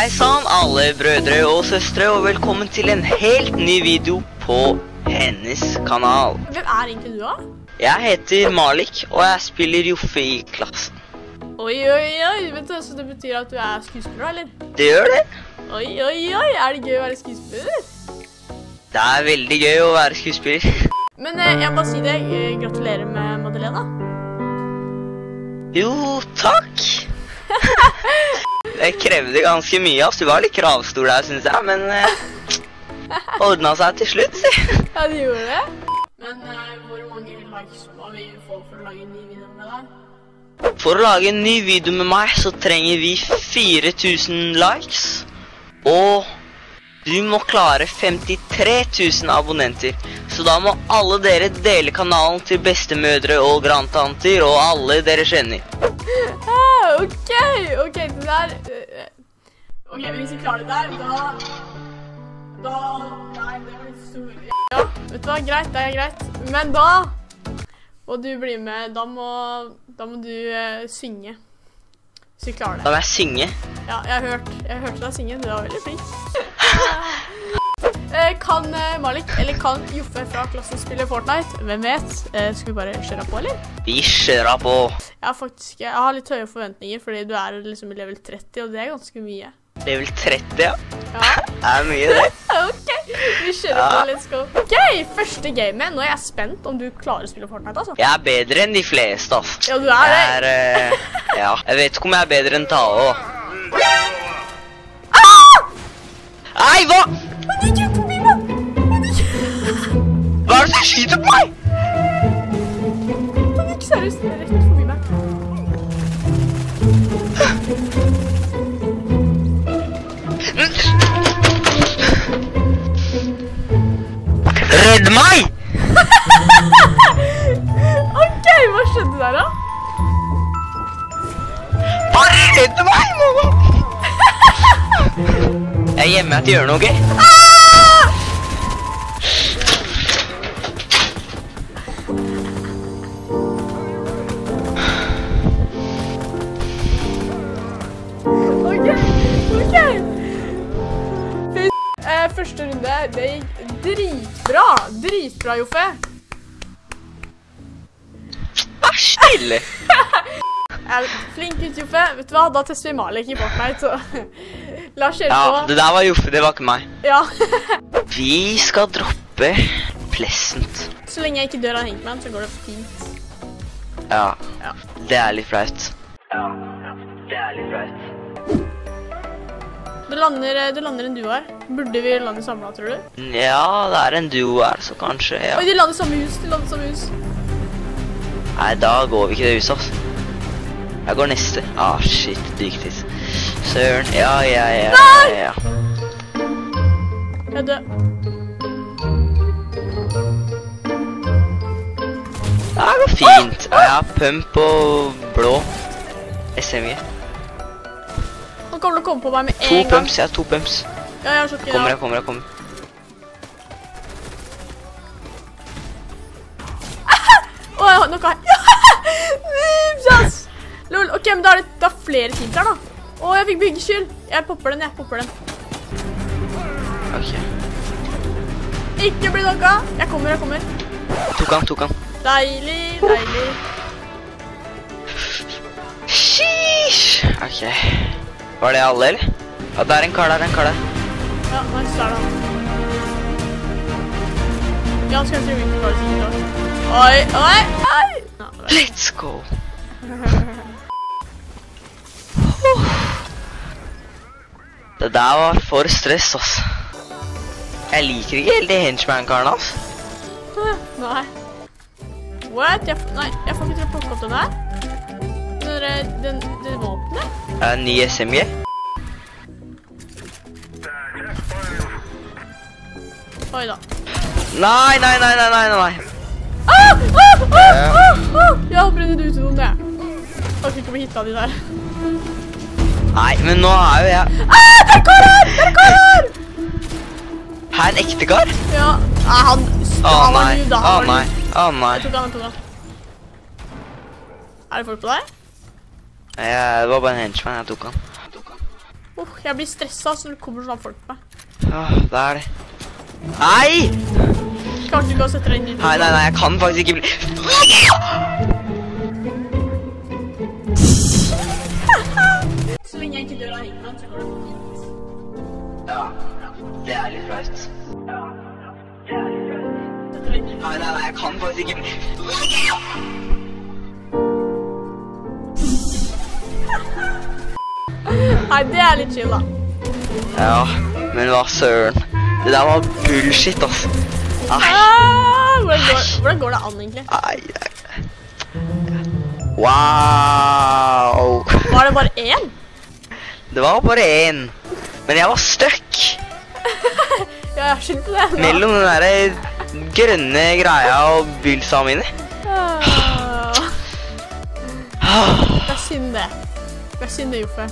Hei sann alle brødre og søstre, og velkommen til en helt ny video på hennes kanal. Hvem er egentlig du da? Jeg heter Malik, og jeg spiller Joffe i klassen. Oi, vet du, så det betyr at du er skuespiller, eller? Det gjør det. Oi, er det gøy å være skuespiller? Det er veldig gøy å være skuespiller. Men jeg må bare si det, gratulerer med Madeleine. Jo, takk. Det krevde ganske mye, altså. Du var litt kravstor der, synes jeg, men ordnet seg til slutt, si. Ja, det gjorde det. Men hvor mange likes må vi få for å lage en ny video med deg? For å lage en ny video med meg, så trenger vi 4000 likes, og du må klare 53 000 abonnenter. Så da må alle dere dele kanalen til bestemødre og grandtanter og alle dere kjenner. Ok, det der... Ok, hvis vi klarer det der, nei, det var litt stor. Ja, vet du hva, greit, det er greit. Men da må du bli med, da må du synge. Hvis vi klarer det. Da må jeg synge? Ja, jeg hørte deg synge, du var veldig flink. Kan Malik, eller kan Joffe fra klassen spille Fortnite? Hvem vet? Skal vi bare kjøre på, eller? Vi kjører på. Jeg har litt høye forventninger, fordi du er liksom i level 30, og det er ganske mye. Level 30, ja? Ja. Det er mye, det. Ok, vi kjører på, let's go. Ok, første gamet. Nå er jeg spent om du klarer å spille Fortnite, altså. Jeg er bedre enn de fleste, altså. Ja, du er det. Ja, jeg vet ikke om jeg er bedre enn Tao. Nei, hva? Han gikk ut forbi meg! Hva er det som skyter på meg? Han gikk seriøst rett forbi meg. Redd meg! Ok, hva skjedde der da? Bare redd meg, mamma! Jeg gjemmer meg til å gjøre noe gøy. Ok. Første runde, det gikk dritbra. Dritbra, Joffe. Vær stille. Flink ut, Joffe. Vet du hva, da tester vi Malik i Fortnite, så la oss kjøre på. Ja, det der var Joffe, det var ikke meg. Ja. Vi skal droppe Pleasant. Så lenge jeg ikke dør av Hangman, så går det fint. Ja, Ja. Det er litt flaut. Ja, det er litt flaut. Det lander en duo her. Burde vi lande sammen, tror du? Ja, det er en duo her, så kanskje, ja. Oi, de lander samme hus, Nei, da går vi ikke det huset, altså. Jeg går neste. Ah, shit, dyktig. Søren, ja. Nei! Jeg er død. Det går fint. Jeg har pump og blå SMG. Han kommer til å komme på meg med en gang. 2 pumps, jeg har 2 pumps. Ja, jeg har sjokker, ja. Jeg kommer. Åh, nå kan jeg... Noobs, lol, ok, men da er det flere teams her, da. Åh, jeg fikk byggeskyld. Jeg popper den. Ok. Ikke bli nokka. Jeg kommer. Tok han. Deilig. Sheesh. Ok. Var det alle, eller? Ja, det er en kar der. Ja, nice, der da. Ja, skal jeg se hvilken klar sikkert da. Oi. Let's go. Det der var for stress, altså. Jeg liker ikke helt de henchman-karene, altså. Nei. What? Jeg får ikke til å plukke opp den her. Det våpenet? Ny SMG. Oi da. Nei. Jeg har brennet ut noen, det. Jeg orker ikke å bli hittet av de der. Nei, men nå er jo jeg... Det er kar her! Her en ekte kar? Ja. Han nei. Jeg tok han. Er det folk på deg? Det var bare en henchman, jeg tok han. Jeg blir stresset så det kommer sånn folk på meg. Ja, det er det. Nei! Klarte du ikke å sette deg inn i det? Nei, jeg kan faktisk ikke bli... Så lenge jeg ikke dør av Hangman, så går det fint. Ja, det er litt flaut. Nei, jeg kan faktisk ikke bli... Nei, det er litt chill da. Ja, men hva søren. Det der var bullshit, altså. Hvordan går det an egentlig? Nei. Wow. Var det bare én? Det var bare én. Men jeg var stuck. Ja, jeg skylder på det. Mellom den der grønne greia og bylsa mine. Det er synd det. Det er synd det, Joffe.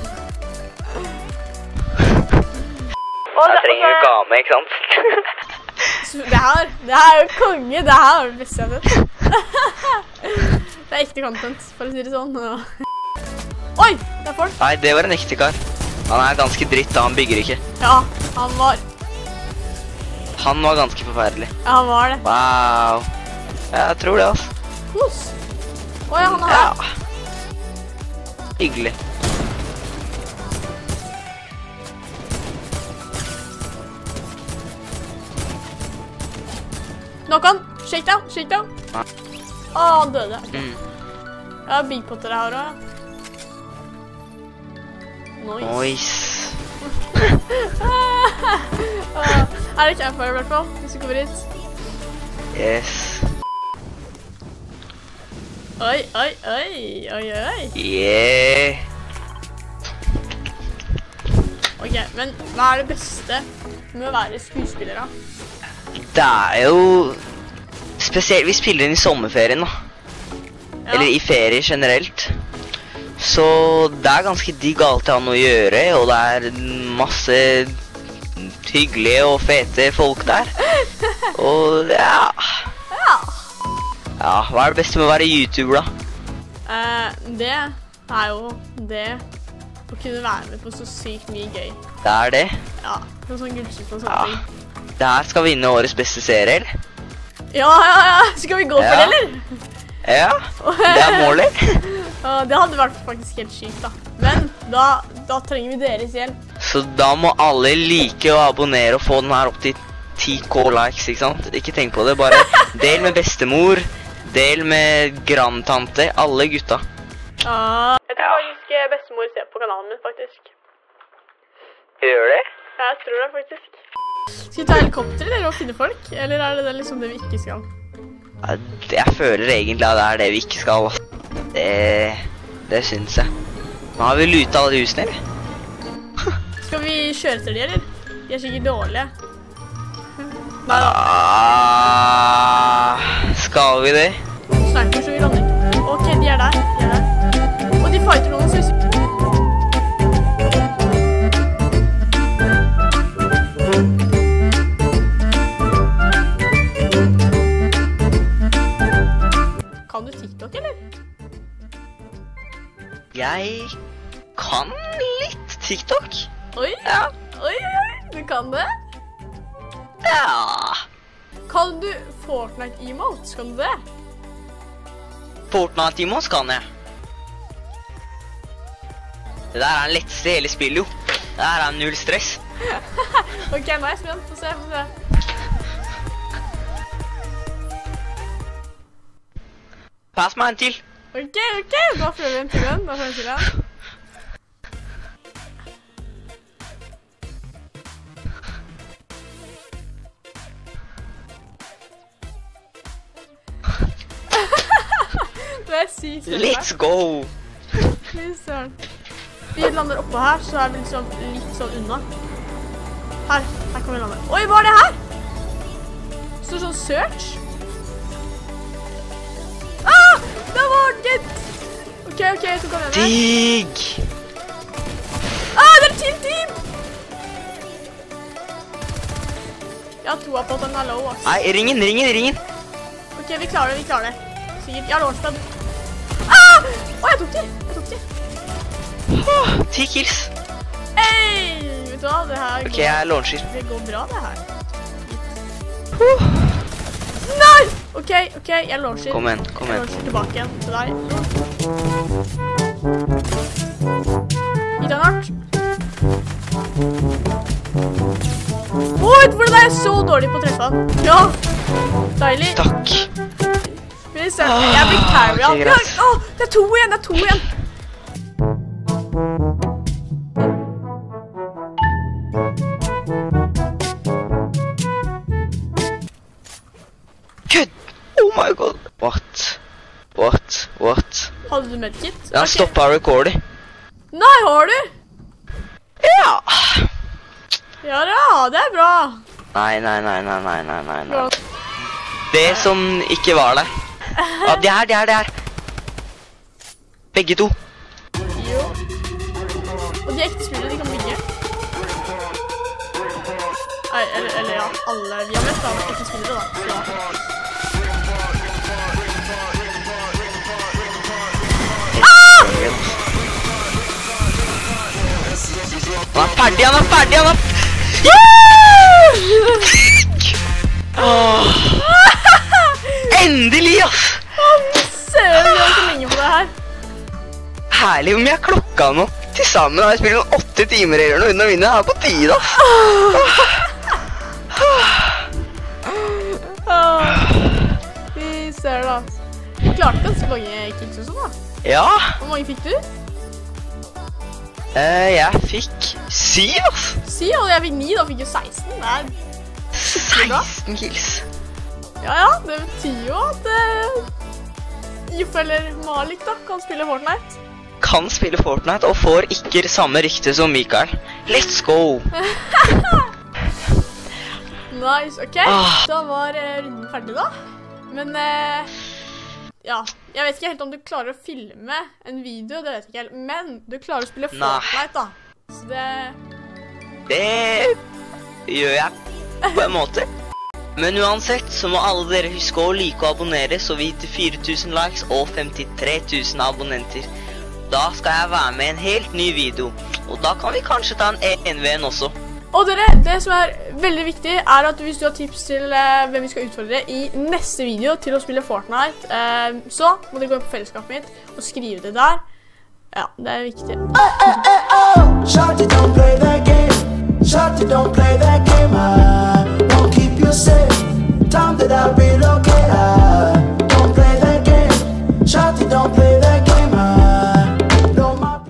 Jeg trenger jo ikke ha med, ikke sant? Det her er jo konge. Det her er det beste jeg vet. Det er ekte content, for å si det sånn. Oi, det er folk. Nei, det var en ekte kar. Han er ganske dritt da, han bygger ikke. Ja, han var ganske forferdelig. Ja, han var det. Wow. Jeg tror det, altså. Kos. Oi, han er her. Ja. Hyggelig. Noen, shake down. Ja. Han døde. Ja, Big Potter her også. Nice. Er det campfire i hvert fall, hvis du kommer hit? Yes. Oi. Yeah. Ok, men hva er det beste med å være skuespiller da? Det er jo spesielt vi spiller inn i sommerferien da. Ja. Eller i ferie generelt. Så det er ganske digg alltid å ha noe å gjøre, og det er masse hyggelige og fete folk der. Og ja. Ja, hva er det beste med å være YouTuber da? Det er jo det å kunne være med på så sykt mye gøy. Det er det. Ja, på sånn gullskift og sånne ting. Det her skal vinne årets beste serie, eller? Ja. Skal vi gå for det, eller? Ja, det er målet. Det hadde vært faktisk helt sykt da. Men da trenger vi deres hjelp. Så da må alle like å abonnere og få den her opp til 10k likes, ikke sant? Ikke tenk på det, bare del med bestemor, del med grandtante, alle gutta. Jeg tror faktisk bestemor ser på kanalen min, faktisk. Gjør det? Ja, jeg tror det faktisk. Skal vi ta helikopter eller finne folk? Eller er det liksom det vi ikke skal? Ja, jeg føler egentlig at det er det vi ikke skal. Det synes jeg. Nå har vi lutet alle husene, eller? Skal vi kjøre etter de, eller? De er sikkert dårlige. Skal vi det? Sniper, så vi lander. Ok, de er der. Og de fighter noen, så vi... Kan du TikTok, eller? Jeg kan litt TikTok. Oi, Ja. Oi, du kan det? Ja. Kan du Fortnite-emotes? Kan du det? Fortnite-emotes kan jeg. Det der er den letteste i hele spillet, jo. Det her er null stress. Ok, nå er jeg spent. Få se. Pass meg en til. Ok. Da prøver vi en til den. Det er sykt. Let's go. Vi lander oppå her, så er vi liksom litt sånn unna. Her kan vi lande. Oi, hva er det her? Står sånn search. Det var gitt! Ok, så kan jeg med. Digg! Det er et team! Jeg har troa på at den er low, ass. Nei, ringen. Ok, vi klarer det. Sikkert. Jeg har launchpad. Jeg tok de! 10 kills. Så det her Ok, jeg launcher. Det går bra, det her. Nei! Ok, jeg launcher. Kom igjen. Jeg launcher tilbake igjen til deg. Gitt deg hardt. Hvordan er jeg så dårlig på å treffe han? Ja, deilig. Takk. Jeg blir carry. Ok, greit. Det er to igjen. Good. Oh my god. What? Hadde du medkit? Den har stoppet recording. Nei, har du? Ja. Ja, det er bra. Nei. Det som ikke var der. Ja, det er. Begge to. Jo. Og de ekte spillere, de kan bygge. Nei, eller ja, alle. Vi har mest av ekte spillere da. Så ja. Han er ferdig. Endelig, ass! Søren, vi har så lenge på det her. Herlig om jeg klokka nå. Til sammen har jeg spilt noen 8 timer eller noe uten å vinne. Det er på tide, ass. Fy søren, ass. Du klarte ganske mange kills og sånn, da. Ja. Hvor mange fikk du? Jeg fikk 7, ass. 7, og jeg fikk 9, da fikk jeg 16. Det er 16 kills. Ja, det betyr jo at Juffe eller Malik da kan spille Fortnite. Kan spille Fortnite og får ikke samme rykte som Mikael. Let's go! Nice, ok. Da var runden ferdig da. Men ja, jeg vet ikke helt om du klarer å filme en video, det vet jeg ikke helt. Men du klarer å spille Fortnite da. Så det gjør jeg på en måte. Men uansett så må alle dere huske å like og abonnere, så vi til 4000 likes og 53 000 abonnenter. Da skal jeg være med i en helt ny video, og da kan vi kanskje ta en 1v1 også. Og dere, det som er veldig viktig er at hvis du har tips til hvem vi skal utfordre i neste video til å spille Fortnite, så må dere gå inn på fellesskapet mitt og skrive det der. Ja, det er viktig. Shawty, don't play that game. Shawty, don't play that game. I won't keep you safe.